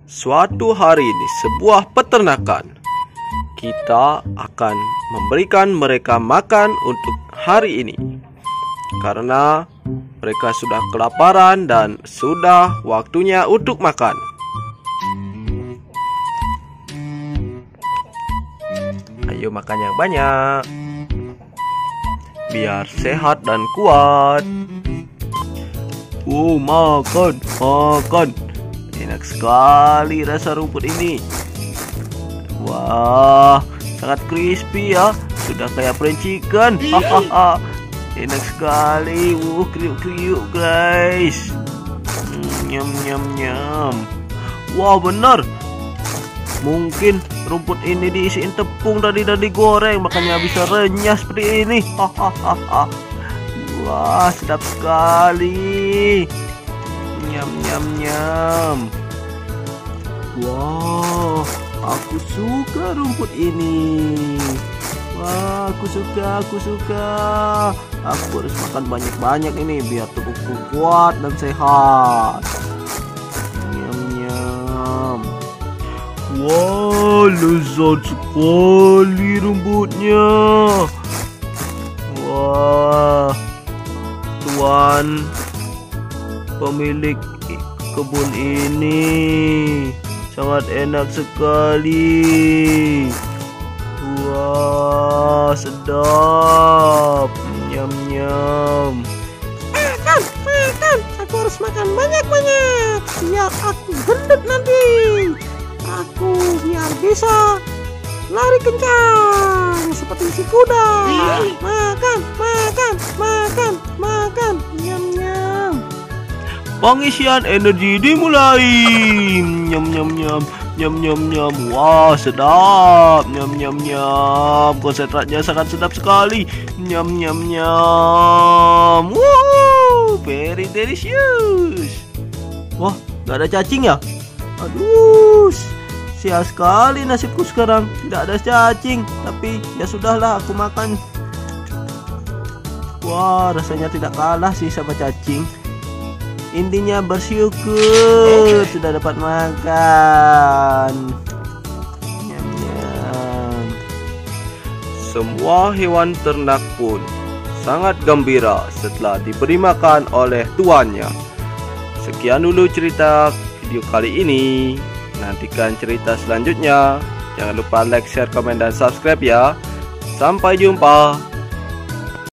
Suatu hari di sebuah peternakan, kita akan memberikan mereka makan untuk hari ini, karena mereka sudah kelaparan dan sudah waktunya untuk makan. Ayo makan yang banyak, biar sehat dan kuat. Makan, makan. Enak sekali rasa rumput ini. Wah, sangat crispy ya. Sudah kayak fried chicken. Hahaha. Enak sekali. Kriuk-kriuk guys. Nyam nyam nyam. Wah, benar. Mungkin rumput ini diisiin tepung tadi dan digoreng, makanya bisa renyah seperti ini. Hahaha. Wah, sedap sekali. Nyam nyam nyam. Wah, aku suka rumput ini. Wah, aku suka. Aku harus makan banyak-banyak ini biar tubuhku kuat dan sehat. Nyam nyam. Wah, lezat sekali rumputnya. Wah, tuan pemilik kebun ini sangat enak sekali. Wah, sedap. Nyam nyam. Makan. Aku harus makan banyak-banyak biar aku gendut nanti. Aku biar bisa lari kencang seperti si kuda. Makan. Nyam nyam. Pengisian energi dimulai. Nyam nyam nyam. Nyam nyam nyam. Wah, sedap. Nyam nyam nyam. Konsentratnya sangat sedap sekali. Nyam nyam nyam. Wow, very delicious. Wah, gak ada cacing ya? Aduh, sial sekali nasibku sekarang. Tidak ada cacing. Tapi ya sudahlah, aku makan. Wah, rasanya tidak kalah sih sama cacing. Intinya bersyukur sudah dapat makan. Nyam nyam. Semua hewan ternak pun sangat gembira setelah diberi makan oleh tuannya. Sekian dulu cerita video kali ini. Nantikan cerita selanjutnya. Jangan lupa like, share, komen, dan subscribe ya. Sampai jumpa.